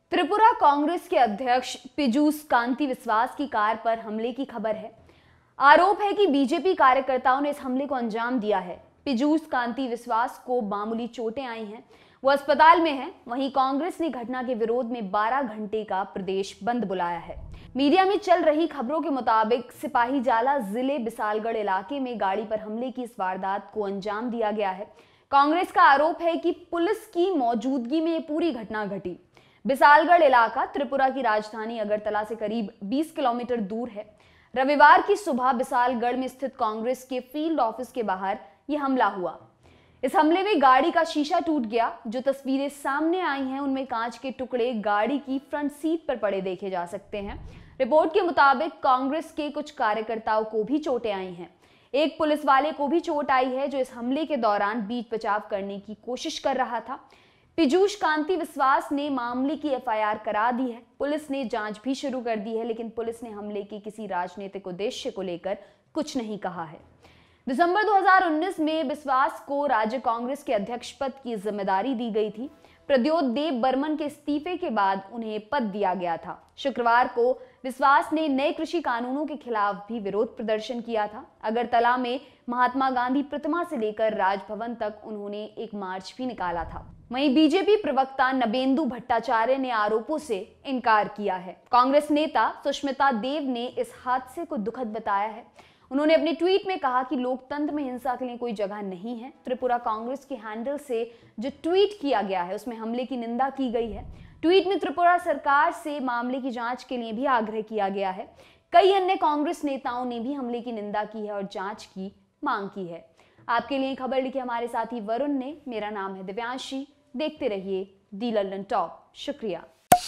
त्रिपुरा कांग्रेस के अध्यक्ष पीयूष कांति विश्वास की कार पर हमले की खबर है। आरोप है कि बीजेपी कार्यकर्ताओं ने इस हमले को अंजाम दिया है। पीयूष कांति विश्वास को मामूली चोटें आई हैं, वो अस्पताल में हैं। वहीं कांग्रेस ने घटना के विरोध में 12 घंटे का प्रदेश बंद बुलाया है। मीडिया में चल रही खबरों के मुताबिक सिपाहीजाला जिले बिसालगढ़ इलाके में गाड़ी पर हमले की इस वारदात को अंजाम दिया गया है। कांग्रेस का आरोप है कि पुलिस की मौजूदगी में ये पूरी घटना घटी। बिसालगढ़ इलाका त्रिपुरा की राजधानी अगरतला से करीब 20 किलोमीटर दूर है। रविवार की सुबह बिसालगढ़ में स्थित कांग्रेस के फील्ड ऑफिस के बाहर यह हमला हुआ। इस हमले में गाड़ी का शीशा टूट गया। जो तस्वीरें सामने आई हैं उनमें कांच के टुकड़े गाड़ी की फ्रंट सीट पर पड़े देखे जा सकते हैं। रिपोर्ट के मुताबिक कांग्रेस के कुछ कार्यकर्ताओं को भी चोटें आई हैं। एक पुलिस वाले को भी चोट आई है, जो इस हमले के दौरान बीच बचाव करने की कोशिश कर रहा था। पीयूष कांति विश्वास ने मामले की एफआईआर करा दी है। पुलिस ने जांच भी शुरू कर दी है, लेकिन पुलिस ने हमले के किसी राजनीतिक उद्देश्य को लेकर कुछ नहीं कहा है। दिसंबर 2019 में विश्वास को राज्य कांग्रेस के अध्यक्ष पद की जिम्मेदारी दी गई थी। प्रद्योत देव बर्मन के इस्तीफे के बाद उन्हें पद दिया गया था। शुक्रवार को विश्वास ने नए कृषि कानूनों के खिलाफ भी विरोध प्रदर्शन किया था। अगरतला में महात्मा गांधी प्रतिमा से लेकर राजभवन तक उन्होंने एक मार्च भी निकाला था। वहीं बीजेपी प्रवक्ता नबेंदु भट्टाचार्य ने आरोपों से इनकार किया है। कांग्रेस नेता सुष्मिता देव ने इस हादसे को दुखद बताया है। उन्होंने अपने ट्वीट में कहा कि लोकतंत्र में हिंसा के लिए कोई जगह नहीं है। त्रिपुरा कांग्रेस के हैंडल से जो ट्वीट किया गया है उसमें हमले की निंदा की गई है। ट्वीट में त्रिपुरा सरकार से मामले की जांच के लिए भी आग्रह किया गया है। कई अन्य कांग्रेस नेताओं ने भी हमले की निंदा की है और जांच की मांग की है। आपके लिए खबर लिखी हमारे साथी वरुण ने। मेरा नाम है दिव्यांशी। देखते रहिए दी लल्लन टॉप। शुक्रिया।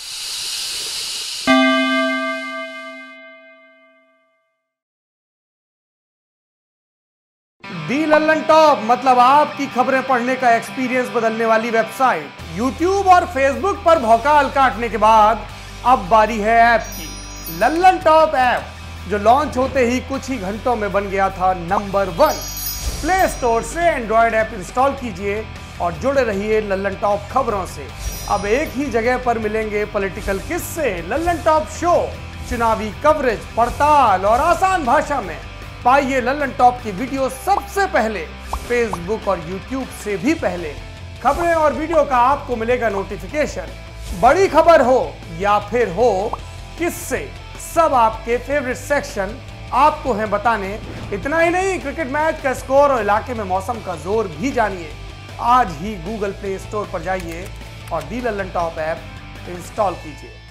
दी लल्लन टॉप मतलब आपकी खबरें पढ़ने का एक्सपीरियंस बदलने वाली वेबसाइट। YouTube और Facebook पर भौकाल काटने के बाद अब बारी है ऐप की। लल्लन टॉप ऐप जो लॉन्च होते ही कुछ ही घंटों में बन गया था नंबर 1। प्ले स्टोर से एंड्रॉयड ऐप इंस्टॉल कीजिए और जुड़े रहिए लल्लन टॉप खबरों से। अब एक ही जगह पर मिलेंगे पॉलिटिकल किस्से, लल्लन टॉप शो, चुनावी कवरेज, पड़ताल और आसान भाषा में। पाइए लल्लन टॉप की वीडियो सबसे पहले, फेसबुक और यूट्यूब से भी पहले। खबरें और वीडियो का आपको मिलेगा नोटिफिकेशन। बड़ी खबर हो या फिर हो किससे, सब आपके फेवरेट सेक्शन आपको हैं बताने। इतना ही नहीं, क्रिकेट मैच का स्कोर और इलाके में मौसम का जोर भी जानिए। आज ही गूगल प्ले स्टोर पर जाइए और the Lallan top app install कीजिए।